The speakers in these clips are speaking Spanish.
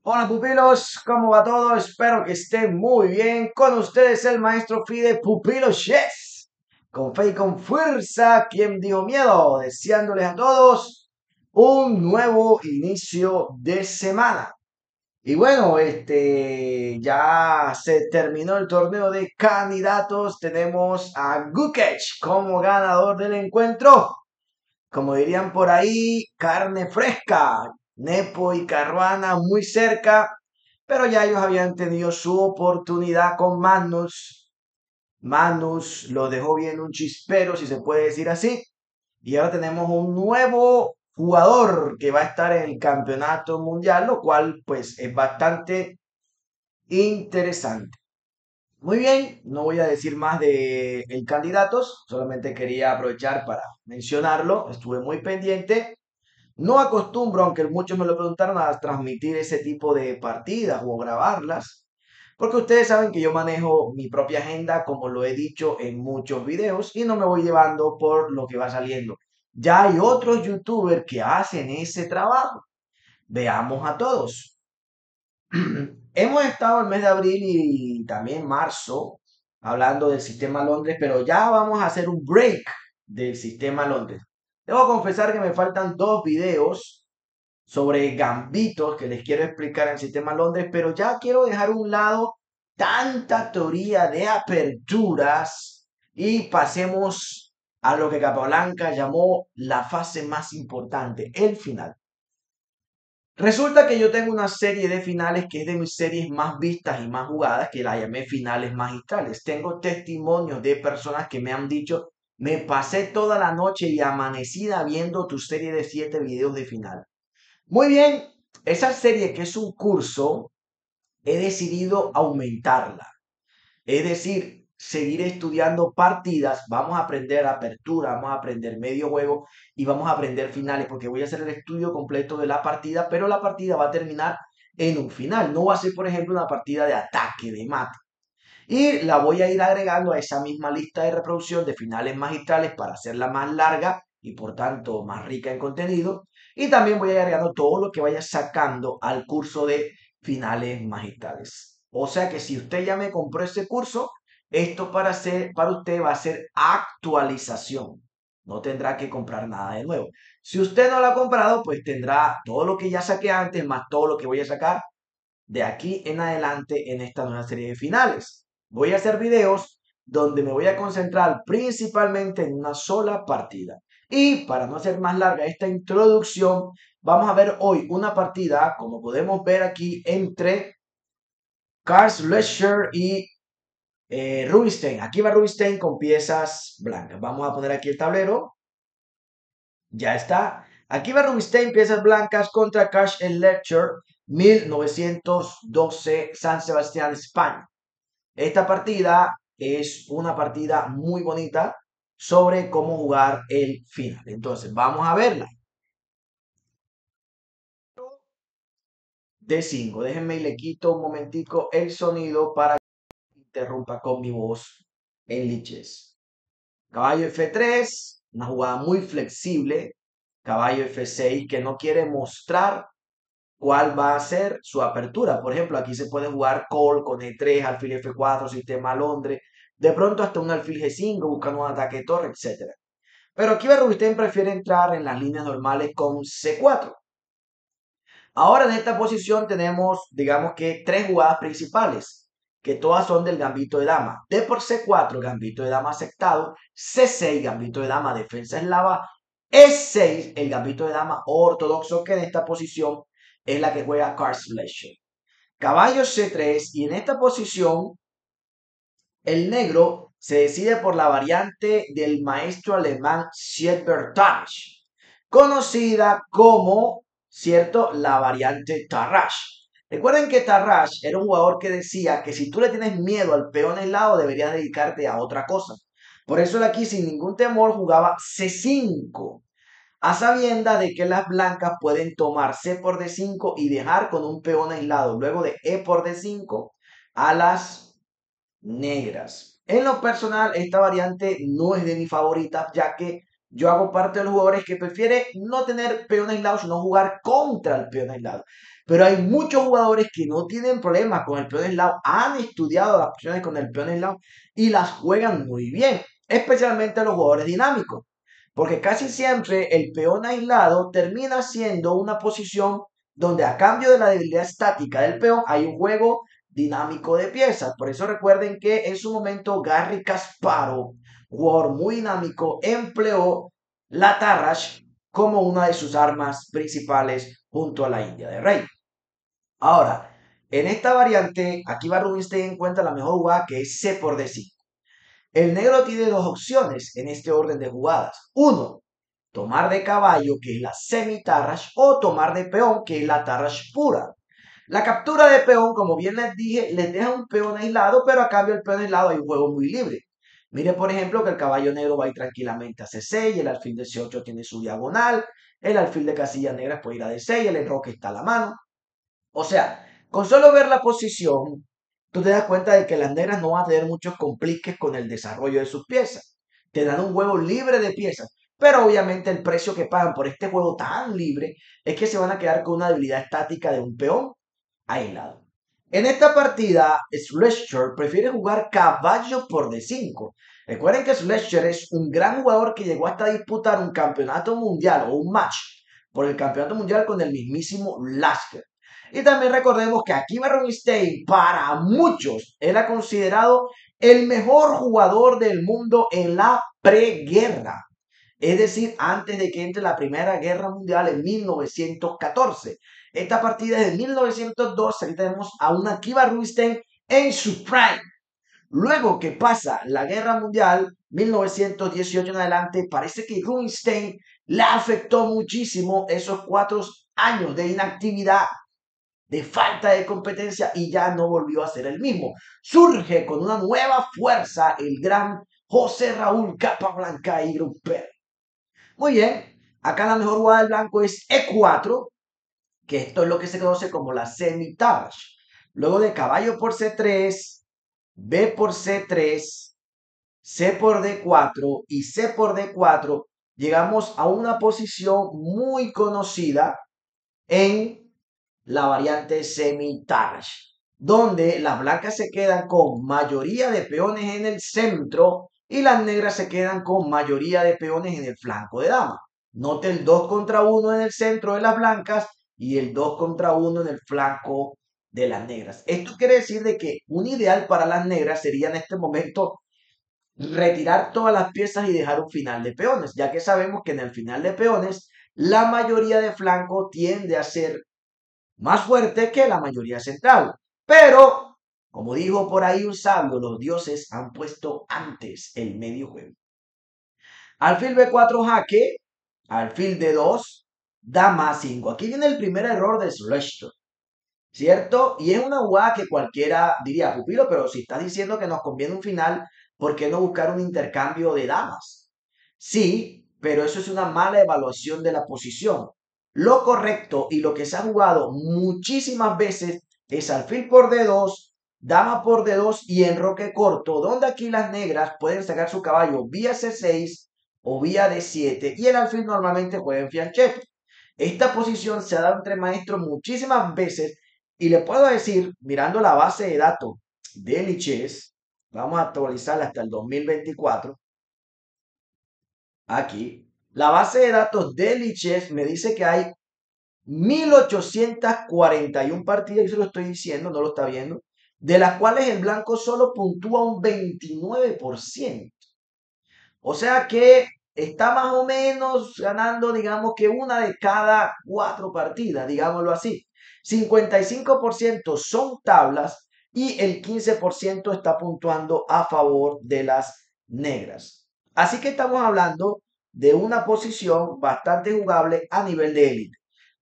Hola pupilos, ¿cómo va todo? Espero que estén muy bien. Con ustedes el maestro Fide Pupilo Chess. Con fe y con fuerza, ¿quién dijo miedo? Deseándoles a todos un nuevo inicio de semana. Y bueno, ya se terminó el torneo de candidatos. Tenemos a Gukech como ganador del encuentro. Como dirían por ahí, carne fresca. Nepo y Caruana muy cerca, pero ya ellos habían tenido su oportunidad con Magnus. Magnus lo dejó bien un chispero, si se puede decir así. Y ahora tenemos un nuevo jugador que va a estar en el campeonato mundial, lo cual pues es bastante interesante. Muy bien, no voy a decir más de el candidatos, solamente quería aprovechar para mencionarlo, estuve muy pendiente. No acostumbro, aunque muchos me lo preguntaron, a transmitir ese tipo de partidas o grabarlas, porque ustedes saben que yo manejo mi propia agenda, como lo he dicho en muchos videos, y no me voy llevando por lo que va saliendo. Ya hay otros youtubers que hacen ese trabajo. Veamos a todos. Hemos estado el mes de abril y también marzo hablando del sistema Londres, pero ya vamos a hacer un break del sistema Londres. Debo confesar que me faltan dos videos sobre gambitos que les quiero explicar en el sistema Londres, pero ya quiero dejar a un lado tanta teoría de aperturas y pasemos a lo que Capablanca llamó la fase más importante, el final. Resulta que yo tengo una serie de finales que es de mis series más vistas y más jugadas, que la llamé finales magistrales. Tengo testimonios de personas que me han dicho, me pasé toda la noche y amanecida viendo tu serie de 7 videos de final. Muy bien, esa serie que es un curso, he decidido aumentarla. Es decir, seguir estudiando partidas, vamos a aprender apertura, vamos a aprender medio juego y vamos a aprender finales, porque voy a hacer el estudio completo de la partida, pero la partida va a terminar en un final. No va a ser, por ejemplo, una partida de ataque, de mate. Y la voy a ir agregando a esa misma lista de reproducción de finales magistrales para hacerla más larga y por tanto más rica en contenido. Y también voy a ir agregando todo lo que vaya sacando al curso de finales magistrales. O sea que si usted ya me compró ese curso, esto para usted va a ser actualización. No tendrá que comprar nada de nuevo. Si usted no lo ha comprado, pues tendrá todo lo que ya saqué antes, más todo lo que voy a sacar de aquí en adelante en esta nueva serie de finales. Voy a hacer videos donde me voy a concentrar principalmente en una sola partida. Y para no hacer más larga esta introducción, vamos a ver hoy una partida, como podemos ver aquí, entre Carl Schlecher y Rubinstein. Aquí va Rubinstein con piezas blancas. Vamos a poner aquí el tablero. Ya está. Aquí va Rubinstein, piezas blancas contra Cash and Lecture, 1912, San Sebastián, España. Esta partida es una partida muy bonita sobre cómo jugar el final. Entonces, vamos a verla. D5. Déjenme y le quito un momentico el sonido para que interrumpa con mi voz en liches. Caballo F3, una jugada muy flexible. Caballo F6 que no quiere mostrar cuál va a ser su apertura. Por ejemplo, aquí se puede jugar call con E3, alfil F4, sistema Londres, de pronto hasta un alfil G5 buscando un ataque de torre, etc. Pero aquí Rubinstein prefiere entrar en las líneas normales con C4. Ahora en esta posición tenemos, digamos que, tres jugadas principales, que todas son del gambito de dama. D por C4, gambito de dama aceptado. C6, gambito de dama, defensa eslava. E6, el gambito de dama ortodoxo, que en esta posición es la que juega Carl Schlecher. Caballo C3, y en esta posición el negro se decide por la variante del maestro alemán Siebertag, conocida como, ¿cierto?, la variante Tarrasch. Recuerden que Tarrasch era un jugador que decía que si tú le tienes miedo al peón aislado, deberías dedicarte a otra cosa. Por eso él aquí sin ningún temor jugaba C5, a sabiendas de que las blancas pueden tomar C por D5 y dejar con un peón aislado luego de E por D5 a las negras. En lo personal, esta variante no es de mis favoritas, ya que yo hago parte de los jugadores que prefiere no tener peón aislado, sino jugar contra el peón aislado. Pero hay muchos jugadores que no tienen problemas con el peón aislado, han estudiado las opciones con el peón aislado y las juegan muy bien, especialmente los jugadores dinámicos. Porque casi siempre el peón aislado termina siendo una posición donde a cambio de la debilidad estática del peón hay un juego dinámico de piezas. Por eso recuerden que en su momento Garry Kasparov, jugador muy dinámico, empleó la Tarrasch como una de sus armas principales junto a la India de Rey. Ahora, en esta variante, aquí va Rubinstein en cuenta la mejor jugada que es C por D5. El negro tiene dos opciones en este orden de jugadas. Uno, tomar de caballo, que es la semi-Tarrasch, o tomar de peón, que es la Tarrasch pura. La captura de peón, como bien les dije, les deja un peón aislado, pero a cambio del peón aislado hay un juego muy libre. Mire, por ejemplo, que el caballo negro va a ir tranquilamente a C6, el alfil de C8 tiene su diagonal, el alfil de casillas negras puede ir a D6, el enroque está a la mano. O sea, con solo ver la posición, tú te das cuenta de que las negras no van a tener muchos compliques con el desarrollo de sus piezas. Te dan un juego libre de piezas, pero obviamente el precio que pagan por este juego tan libre es que se van a quedar con una debilidad estática de un peón aislado. En esta partida, Schlechter prefiere jugar caballo por D5. Recuerden que Schlechter es un gran jugador que llegó hasta disputar un campeonato mundial o un match por el campeonato mundial con el mismísimo Lasker. Y también recordemos que aquí Rubinstein, para muchos, era considerado el mejor jugador del mundo en la preguerra. Es decir, antes de que entre la Primera Guerra Mundial en 1914. Esta partida es de 1912, aquí tenemos a una Akiva Rubinstein en su prime. Luego que pasa la Guerra Mundial, 1918 en adelante, parece que Rubinstein le afectó muchísimo esos 4 años de inactividad, de falta de competencia, y ya no volvió a ser el mismo. Surge con una nueva fuerza el gran José Raúl Capablanca y Grupper. Muy bien, acá la mejor jugada del blanco es E4, que esto es lo que se conoce como la semi-Tarrasch. Luego de caballo por C3, B por C3, C por D4 y C por D4, llegamos a una posición muy conocida en la variante semi-Tarrasch, donde las blancas se quedan con mayoría de peones en el centro y las negras se quedan con mayoría de peones en el flanco de dama. Note el 2 contra 1 en el centro de las blancas y el 2 contra 1 en el flanco de las negras. Esto quiere decir de que un ideal para las negras sería en este momento retirar todas las piezas y dejar un final de peones, ya que sabemos que en el final de peones la mayoría de flanco tiende a ser más fuerte que la mayoría central. Pero, como dijo por ahí un sabio, los dioses han puesto antes el medio juego. Alfil B4 jaque, alfil D2, dama 5. Aquí viene el primer error de Schlechter, ¿cierto? Y es una jugada que cualquiera diría, pupilo, pero si estás diciendo que nos conviene un final, ¿por qué no buscar un intercambio de damas? Sí, pero eso es una mala evaluación de la posición. Lo correcto y lo que se ha jugado muchísimas veces es alfil por D2, dama por D2 y enroque corto, donde aquí las negras pueden sacar su caballo vía C6 o vía D7 y el alfil normalmente juega en fianchetto. Esta posición se ha dado entre maestros muchísimas veces y le puedo decir, mirando la base de datos de Lichess, vamos a actualizarla hasta el 2024, aquí, la base de datos de Lichess me dice que hay 1841 partidas, yo se lo estoy diciendo, no lo está viendo, de las cuales el blanco solo puntúa un 29%. O sea que está más o menos ganando, digamos que una de cada 4 partidas, digámoslo así. 55% son tablas y el 15% está puntuando a favor de las negras. Así que estamos hablando de una posición bastante jugable a nivel de élite.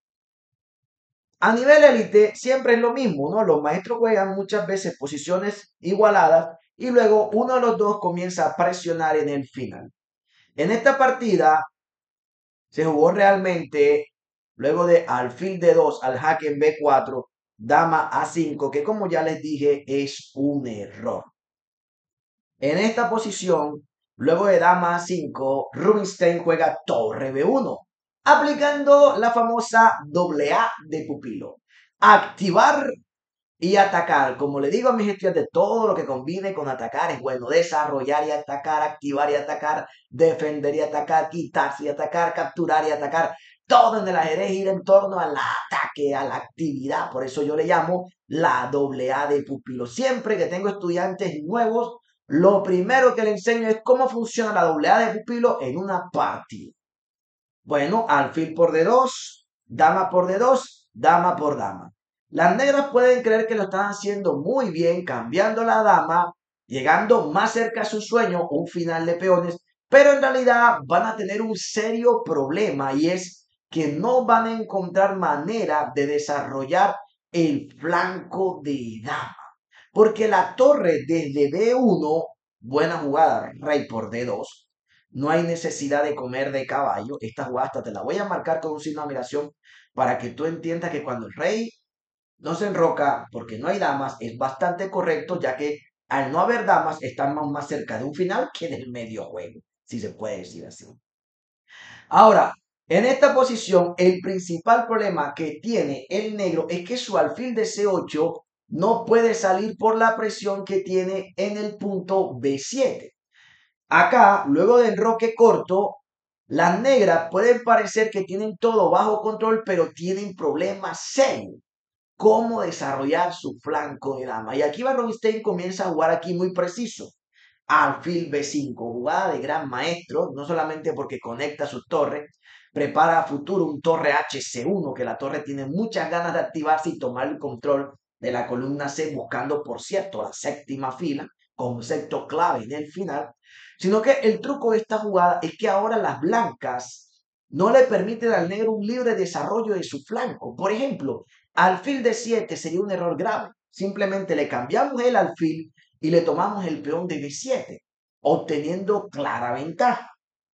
A nivel élite siempre es lo mismo, ¿no? Los maestros juegan muchas veces posiciones igualadas y luego uno de los dos comienza a presionar en el final. En esta partida se jugó realmente luego de alfil D2 al jaque en B4, dama A5, que como ya les dije es un error. En esta posición, luego de dama A5, Rubinstein juega torre B1, aplicando la famosa AA de pupilo. Activar y atacar. Como le digo a mis estudiantes, todo lo que combine con atacar es bueno. Desarrollar y atacar, activar y atacar, defender y atacar, quitarse y atacar, capturar y atacar. Todo en el ajedrez gira en torno al ataque, a la actividad. Por eso yo le llamo la doble A de pupilo. Siempre que tengo estudiantes nuevos, lo primero que le enseño es cómo funciona la doble A de pupilo en una partida. Bueno, alfil por D2, dama por D2, dama por dama. Las negras pueden creer que lo están haciendo muy bien, cambiando la dama, llegando más cerca a su sueño, un final de peones, pero en realidad van a tener un serio problema y es que no van a encontrar manera de desarrollar el flanco de dama. Porque la torre desde D1, buena jugada, rey por D2, no hay necesidad de comer de caballo. Esta jugada hasta te la voy a marcar con un signo de admiración para que tú entiendas que cuando el rey no se enroca porque no hay damas es bastante correcto, ya que al no haber damas estamos más cerca de un final que del medio juego, si se puede decir así. Ahora, en esta posición, el principal problema que tiene el negro es que su alfil de C8 no puede salir por la presión que tiene en el punto B7. Acá, luego del enroque corto, las negras pueden parecer que tienen todo bajo control, pero tienen problemas serios. Cómo desarrollar su flanco de dama. Y aquí Van Roosendaal comienza a jugar aquí muy preciso. Alfil B5, jugada de gran maestro, no solamente porque conecta su torre, prepara a futuro un torre HC1, que la torre tiene muchas ganas de activarse y tomar el control de la columna C, buscando, por cierto, la séptima fila, concepto clave en el final, sino que el truco de esta jugada es que ahora las blancas no le permiten al negro un libre desarrollo de su flanco. Por ejemplo, alfil de 7 sería un error grave. Simplemente le cambiamos el alfil y le tomamos el peón de B7, obteniendo clara ventaja.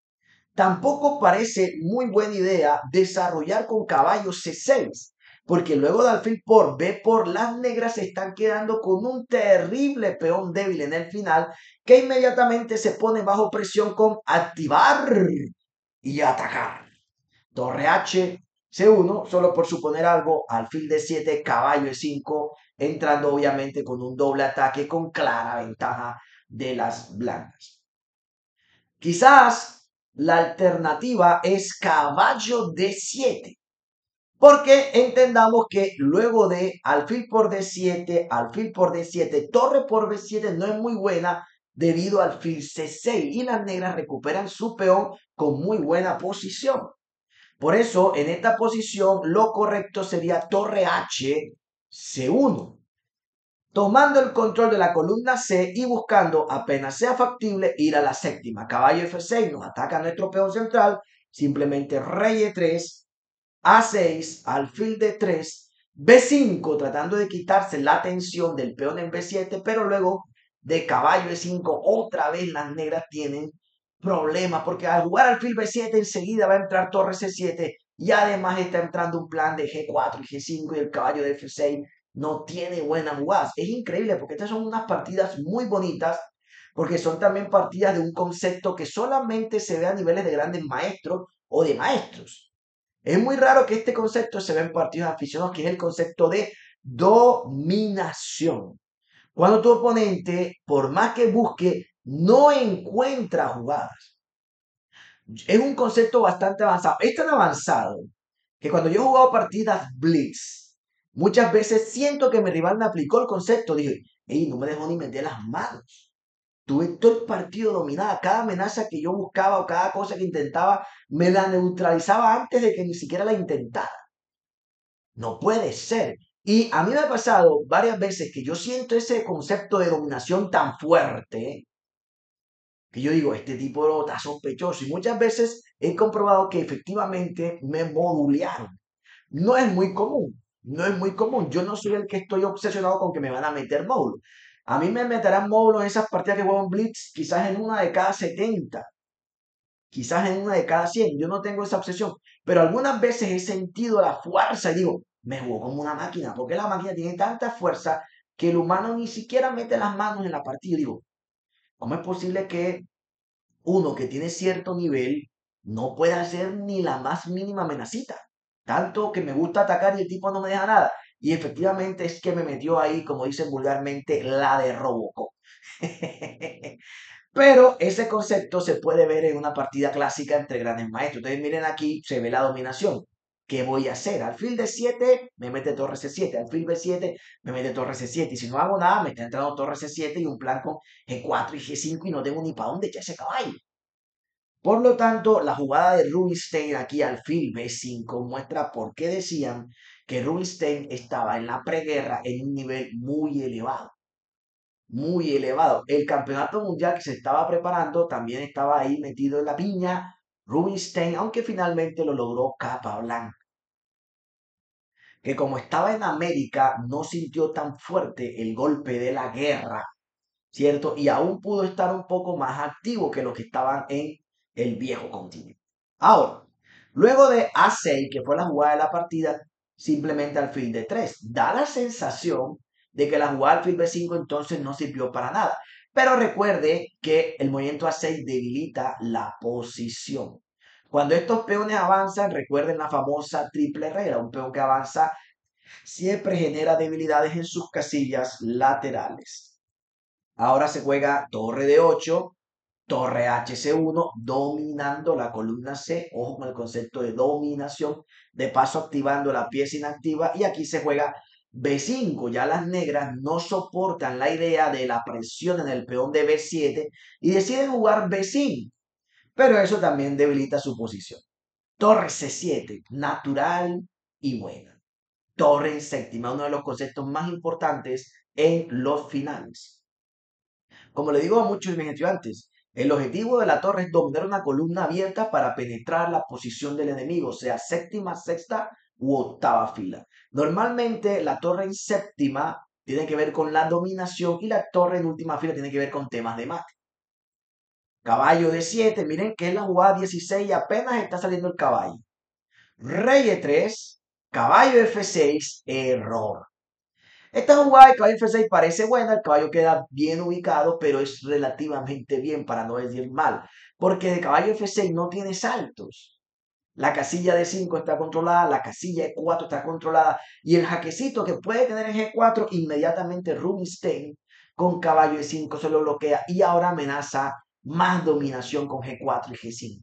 Tampoco parece muy buena idea desarrollar con caballo C6, porque luego de alfil por B por las negras se están quedando con un terrible peón débil en el final que inmediatamente se pone bajo presión con activar y atacar. Torre H, C1, solo por suponer algo, alfil de 7, caballo de 5, entrando obviamente con un doble ataque con clara ventaja de las blancas. Quizás la alternativa es caballo D7, porque entendamos que luego de alfil por D7, alfil por D7, torre por B7 no es muy buena debido al alfil C6 y las negras recuperan su peón con muy buena posición. Por eso, en esta posición, lo correcto sería torre H, C1, tomando el control de la columna C y buscando, apenas sea factible, ir a la séptima. Caballo F6 nos ataca nuestro peón central, simplemente rey E3, A6, alfil D3, B5, tratando de quitarse la tensión del peón en B7, pero luego de caballo E5, otra vez las negras tienen problemas, porque al jugar alfil B7 enseguida va a entrar torre C7 y además está entrando un plan de G4 y G5 y el caballo de F6 no tiene buenas jugadas. Es increíble porque estas son unas partidas muy bonitas, porque son también partidas de un concepto que solamente se ve a niveles de grandes maestros o de maestros. Es muy raro que este concepto se vea en partidos aficionados, que es el concepto de dominación. Cuando tu oponente, por más que busque, no encuentra jugadas. Es un concepto bastante avanzado. Es tan avanzado que cuando yo he jugado partidas Blitz, muchas veces siento que mi rival me aplicó el concepto. Dije, hey, no me dejó ni meter las manos. Tuve todo el partido dominada. Cada amenaza que yo buscaba o cada cosa que intentaba, me la neutralizaba antes de que ni siquiera la intentara. No puede ser. Y a mí me ha pasado varias veces que yo siento ese concepto de dominación tan fuerte que yo digo, este tipo está sospechoso. Y muchas veces he comprobado que efectivamente me modulearon. No es muy común, no es muy común. Yo no soy el que estoy obsesionado con que me van a meter módulos. A mí me meterán módulos en esas partidas que juego en Blitz, quizás en una de cada 70, quizás en una de cada 100. Yo no tengo esa obsesión, pero algunas veces he sentido la fuerza y digo, me jugó como una máquina, porque la máquina tiene tanta fuerza que el humano ni siquiera mete las manos en la partida. Y digo, ¿cómo es posible que uno que tiene cierto nivel no puede hacer ni la más mínima amenacita? Tanto que me gusta atacar y el tipo no me deja nada. y efectivamente es que me metió ahí, como dicen vulgarmente, la de Robocop. Pero ese concepto se puede ver en una partida clásica entre grandes maestros. Ustedes miren aquí, se ve la dominación. ¿Qué voy a hacer? Alfil de 7 me mete torre C7, alfil B7 me mete torre C7. Y si no hago nada, me está entrando torre C7 y un plan con G4 y G5 y no tengo ni para dónde echar ese caballo. Por lo tanto, la jugada de Rubinstein aquí alfil B5 muestra por qué decían que Rubinstein estaba en la preguerra en un nivel muy elevado. Muy elevado. El campeonato mundial que se estaba preparando también estaba ahí metido en la piña. Rubinstein, aunque finalmente lo logró Capablanca, que como estaba en América no sintió tan fuerte el golpe de la guerra, ¿cierto? Y aún pudo estar un poco más activo que los que estaban en el viejo continente. Ahora, luego de A6, que fue la jugada de la partida, simplemente alfil de 3. Da la sensación de que la jugada alfil B5 entonces no sirvió para nada. Pero recuerde que el movimiento A6 debilita la posición. Cuando estos peones avanzan, recuerden la famosa triple regla. Un peón que avanza siempre genera debilidades en sus casillas laterales. Ahora se juega torre de 8, torre HC1, dominando la columna C. Ojo con el concepto de dominación. De paso activando la pieza inactiva. Y aquí se juega B5. Ya las negras no soportan la idea de la presión en el peón de B7 y deciden jugar B5. Pero eso también debilita su posición. Torre C7, natural y buena. Torre en séptima, uno de los conceptos más importantes en los finales. Como le digo a muchos de mis estudiantes, el objetivo de la torre es dominar una columna abierta para penetrar la posición del enemigo, sea séptima, sexta u octava fila. Normalmente la torre en séptima tiene que ver con la dominación y la torre en última fila tiene que ver con temas de mate. Caballo de 7, miren que es la jugada 16 y apenas está saliendo el caballo. Rey E3, caballo F6, error. Esta jugada de caballo F6 parece buena, el caballo queda bien ubicado, pero es relativamente bien, para no decir mal, porque el caballo F6 no tiene saltos. La casilla de 5 está controlada, la casilla de 4 está controlada, y el jaquecito que puede tener en G4, inmediatamente Rubinstein con caballo de 5 se lo bloquea y ahora amenaza más dominación con G4 y G5.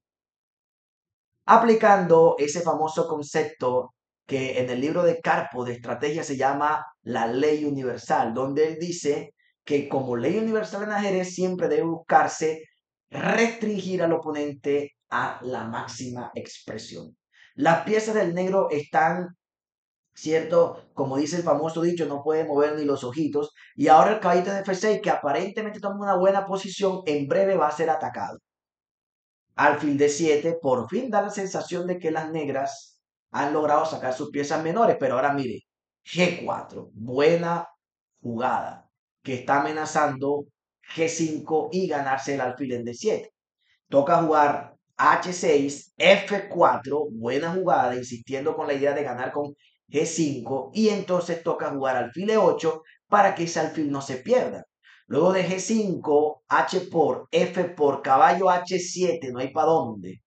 Aplicando ese famoso concepto que en el libro de Carpo de estrategia se llama la ley universal, donde él dice que como ley universal en ajedrez siempre debe buscarse restringir al oponente a la máxima expresión. Las piezas del negro están, ¿cierto? Como dice el famoso dicho, no puede mover ni los ojitos. Y ahora el caballito de F6, que aparentemente toma una buena posición, en breve va a ser atacado. Alfil de 7, por fin da la sensación de que las negras han logrado sacar sus piezas menores, pero ahora mire, G4, buena jugada, que está amenazando G5 y ganarse el alfil en D7. Toca jugar H6, F4, buena jugada, insistiendo con la idea de ganar con G5, y entonces toca jugar alfil E8 para que ese alfil no se pierda. Luego de G5, H por F por caballo H7, no hay para dónde.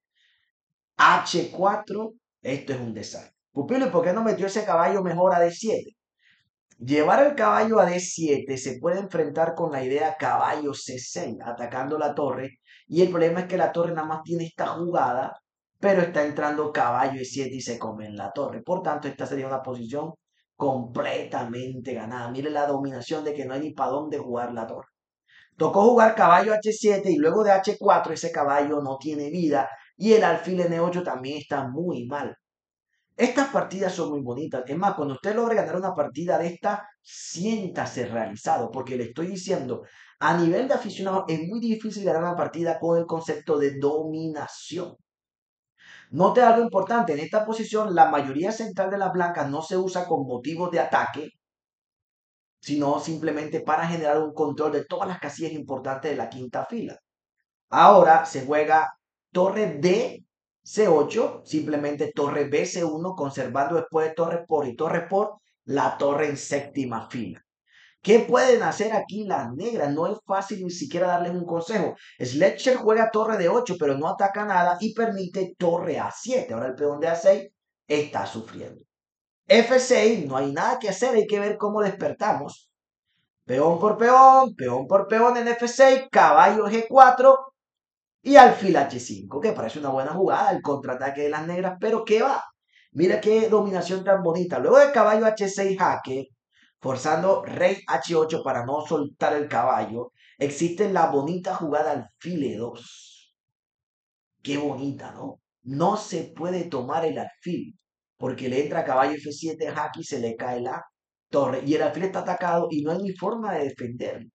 H4, esto es un desastre. Pupilo, ¿y por qué no metió ese caballo mejor a D7? Llevar el caballo a D7 se puede enfrentar con la idea caballo C6, atacando la torre. Y el problema es que la torre nada más tiene esta jugada, pero está entrando caballo E7 y se come en la torre. Por tanto, esta sería una posición completamente ganada. Mire la dominación de que no hay ni para dónde jugar la torre. Tocó jugar caballo H7 y luego de H4 ese caballo no tiene vida y el alfil N8 también está muy mal. Estas partidas son muy bonitas. Es más, cuando usted logre ganar una partida de esta, siéntase realizado, porque le estoy diciendo, a nivel de aficionado es muy difícil ganar una partida con el concepto de dominación. Note algo importante, en esta posición la mayoría central de las blancas no se usa con motivos de ataque, sino simplemente para generar un control de todas las casillas importantes de la quinta fila. Ahora se juega torre D C8, simplemente torre BC1, conservando después de torre por y torre por la torre en séptima fila. ¿Qué pueden hacer aquí las negras? No es fácil ni siquiera darles un consejo. Sledger juega torre de 8, pero no ataca nada y permite torre A7. Ahora el peón de A6 está sufriendo. F6, no hay nada que hacer, hay que ver cómo despertamos. Peón por peón en F6, caballo G4 y alfil H5, que parece una buena jugada, el contraataque de las negras, pero ¿qué va? Mira qué dominación tan bonita. Luego de caballo H6 jaque, forzando rey H8 para no soltar el caballo, existe la bonita jugada alfil E2. Qué bonita, ¿no? No se puede tomar el alfil, porque le entra caballo F7 jaque y se le cae la torre, y el alfil está atacado y no hay ni forma de defenderlo.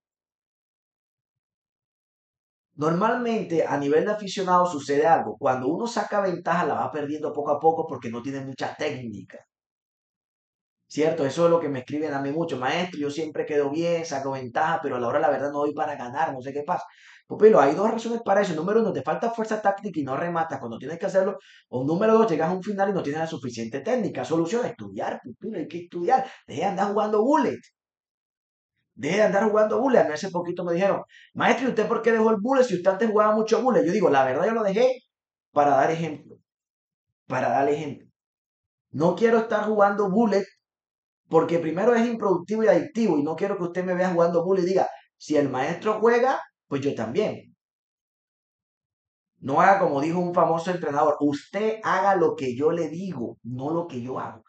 Normalmente a nivel de aficionado sucede algo. Cuando uno saca ventaja la va perdiendo poco a poco porque no tiene mucha técnica. ¿Cierto? Eso es lo que me escriben a mí mucho. Maestro, yo siempre quedo bien, saco ventaja, pero a la hora de la verdad no doy para ganar, no sé qué pasa. Pupilo, hay dos razones para eso. Número uno, te falta fuerza táctica y no rematas cuando tienes que hacerlo. O número dos, llegas a un final y no tienes la suficiente técnica. Solución, estudiar, pupilo, hay que estudiar. Deje de andar jugando bullet. Deje de andar jugando bullet. A mí hace poquito me dijeron, maestro, ¿y usted por qué dejó el bullet si usted antes jugaba mucho bullet? Yo digo, la verdad yo lo dejé para dar ejemplo. Para dar ejemplo. No quiero estar jugando bullet porque primero es improductivo y adictivo y no quiero que usted me vea jugando bullet y diga, si el maestro juega, pues yo también. No haga como dijo un famoso entrenador, usted haga lo que yo le digo, no lo que yo hago.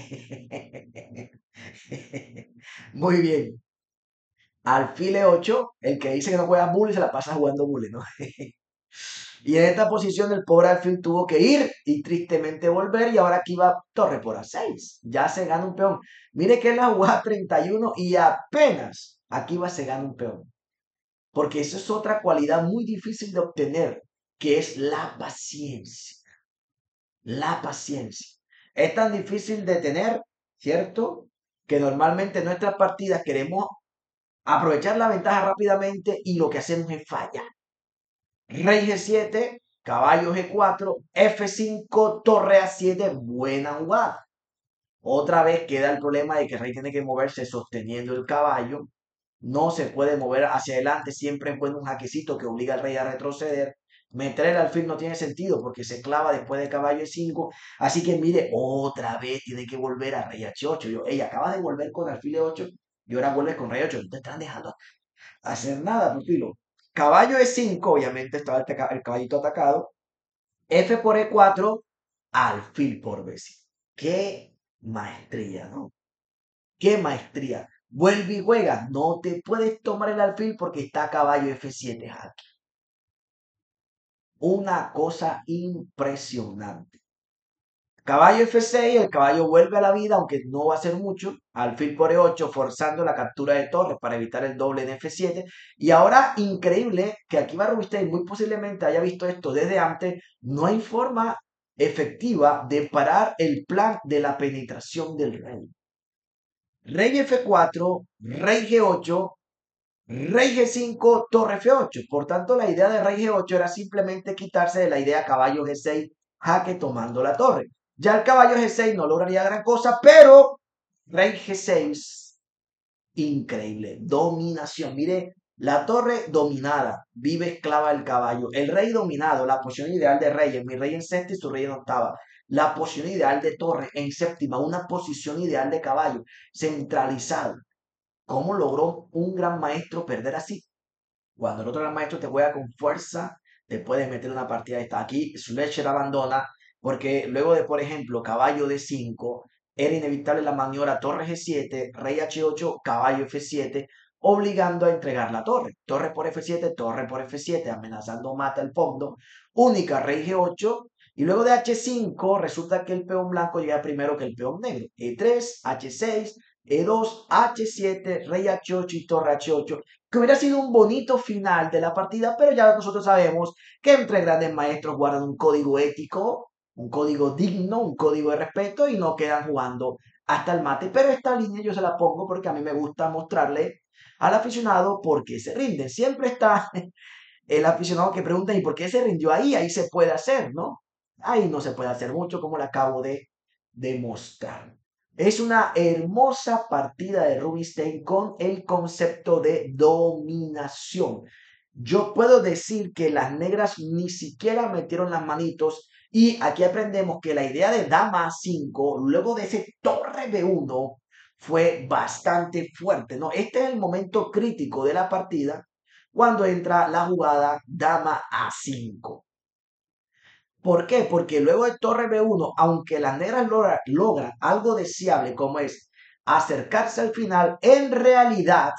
Muy bien. Alfil E8, el que dice que no juega bullet se la pasa jugando bullet, ¿no? Y en esta posición el pobre alfil tuvo que ir y tristemente volver y ahora aquí va torre por A6. Ya se gana un peón. Mire que es la jugada 31 y apenas aquí va se gana un peón. Porque eso es otra cualidad muy difícil de obtener, que es la paciencia. La paciencia. Es tan difícil de tener, ¿cierto? Que normalmente en nuestras partidas queremos aprovechar la ventaja rápidamente y lo que hacemos es fallar. Rey G7, caballo G4, F5, torre A7, buena jugada. Otra vez queda el problema de que el rey tiene que moverse sosteniendo el caballo. No se puede mover hacia adelante, siempre es bueno un jaquecito que obliga al rey a retroceder. Meter el alfil no tiene sentido porque se clava después de caballo E5. Así que mire, otra vez tiene que volver a rey H8. Ella acaba de volver con alfil E8 y ahora vuelve con rey 8. No te están dejando hacer nada, pupilo. Caballo E5, obviamente estaba el caballito atacado. F por E4, alfil por B5. Qué maestría, ¿no? Qué maestría. Vuelve y juega. No te puedes tomar el alfil porque está caballo F7 aquí. Una cosa impresionante. Caballo F6, el caballo vuelve a la vida, aunque no va a ser mucho. Alfil por E8, forzando la captura de torres para evitar el doble en F7. Y ahora, increíble, que aquí va Rubinstein muy posiblemente haya visto esto desde antes. No hay forma efectiva de parar el plan de la penetración del rey. Rey F4, rey G8, rey G5, torre F8. Por tanto, la idea de rey G8 era simplemente quitarse de la idea caballo G6, jaque tomando la torre. Ya el caballo G6 no lograría gran cosa, pero rey G6, increíble, dominación. Mire, la torre dominada, vive esclava del caballo. El rey dominado, la posición ideal de rey, mi rey en sexta y su rey en octava. La posición ideal de torre en séptima, una posición ideal de caballo, centralizado. ¿Cómo logró un gran maestro perder así? Cuando el otro gran maestro te juega con fuerza, te puedes meter una partida de esta. Aquí Schlecher abandona porque luego de, por ejemplo, caballo D5, era inevitable la maniobra torre G7, rey H8, caballo F7, obligando a entregar la torre. Torre por torre por F7, amenazando mata el fondo. Única rey G8. Y luego de H5 resulta que el peón blanco llega primero que el peón negro. E3, H6, E2, H7, rey H8 y torre H8, que hubiera sido un bonito final de la partida, pero ya nosotros sabemos que entre grandes maestros guardan un código ético, un código digno, un código de respeto y no quedan jugando hasta el mate. Pero esta línea yo se la pongo porque a mí me gusta mostrarle al aficionado por qué se rinde. Siempre está el aficionado que pregunta, ¿y por qué se rindió ahí? Ahí se puede hacer, ¿no? Ahí no se puede hacer mucho, como le acabo de demostrar. Es una hermosa partida de Rubinstein con el concepto de dominación. Yo puedo decir que las negras ni siquiera metieron las manitos Y aquí aprendemos que la idea de dama A5, luego de ese torre B1, fue bastante fuerte, ¿no? Este es el momento crítico de la partida cuando entra la jugada dama A5. ¿Por qué? Porque luego de torre B1, aunque las negras logran algo deseable como es acercarse al final, en realidad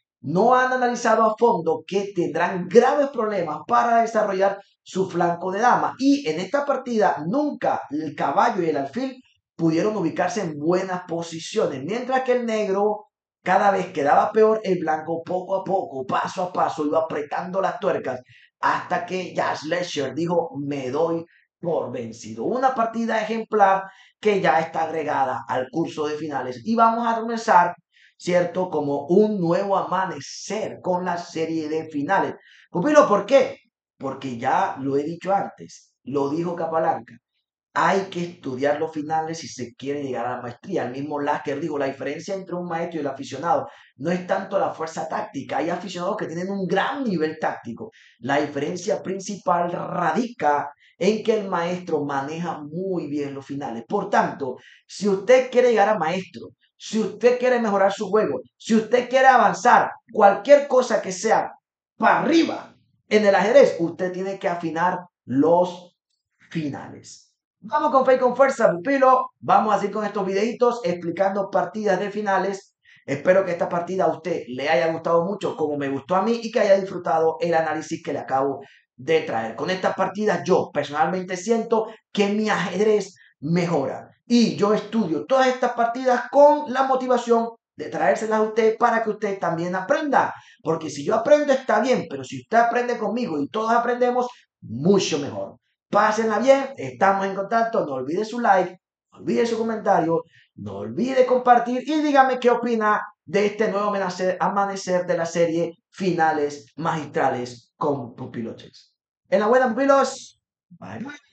no han analizado a fondo que tendrán graves problemas para desarrollar su flanco de dama. Y en esta partida nunca el caballo y el alfil pudieron ubicarse en buenas posiciones, mientras que el negro cada vez quedaba peor, el blanco poco a poco, paso a paso, iba apretando las tuercas hasta que Jack Lesher dijo, me doy por vencido. Una partida ejemplar que ya está agregada al curso de finales y vamos a comenzar, ¿cierto? Como un nuevo amanecer con la serie de finales. Pupilo, ¿por qué? Porque ya lo he dicho antes, lo dijo Capalanca. Hay que estudiar los finales si se quiere llegar a la maestría. El mismo Lasker dijo, la diferencia entre un maestro y el aficionado no es tanto la fuerza táctica. Hay aficionados que tienen un gran nivel táctico. La diferencia principal radica en que el maestro maneja muy bien los finales. Por tanto, si usted quiere llegar a maestro, si usted quiere mejorar su juego, si usted quiere avanzar, cualquier cosa que sea para arriba en el ajedrez, usted tiene que afinar los finales. Vamos con fe y con fuerza, pupilo. Vamos a seguir con estos videitos explicando partidas de finales. Espero que esta partida a usted le haya gustado mucho, como me gustó a mí, y que haya disfrutado el análisis que le acabo de traer. Con estas partidas yo personalmente siento que mi ajedrez mejora. Y yo estudio todas estas partidas con la motivación de traérselas a usted para que usted también aprenda. Porque si yo aprendo está bien, pero si usted aprende conmigo y todos aprendemos, mucho mejor. Pásenla bien, estamos en contacto, no olvide su like, no olvide su comentario, no olvide compartir y dígame qué opina de este nuevo amanecer de la serie Finales Magistrales con Pupiloches. En la buena, pupilos. Bye, bye.